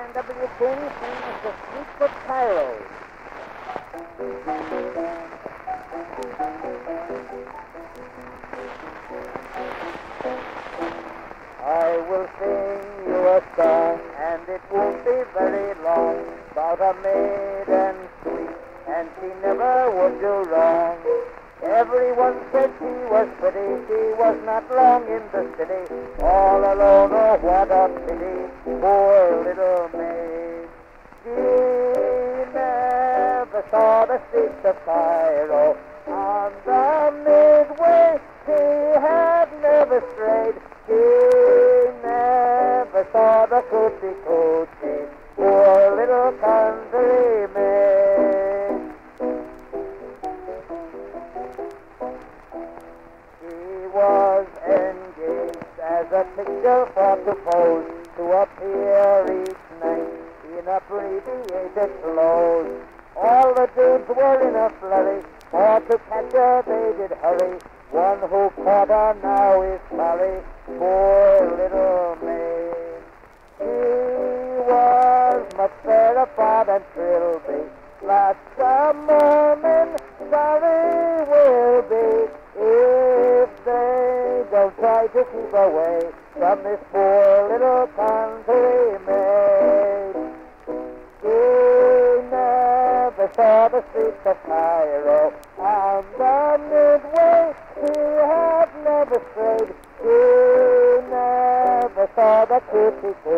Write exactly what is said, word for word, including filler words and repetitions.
and W. King sings The Sweetfoot Cairo. I will sing you a song, and it won't be very long, about a maiden sweet, and she never would do wrong. Everyone said she was pretty, she was not long in the city, all alone, oh what a pity, poor little maid. She never saw the streets of Cairo, on the midway she had never strayed, she never saw the coochie coochie, poor little country maid. She was engaged as a picture for to pose, to appear each night in abbreviated clothes. All the dudes were in a flurry, for to catch her they did hurry. One who caught her now is sorry, poor little maid. She was much fairer far than Trilby, lots of mermen sorry will be if they don't try to keep away from this poor little country maid. She never saw the streets of Cairo, on the midway she had never strayed, she never saw the coochie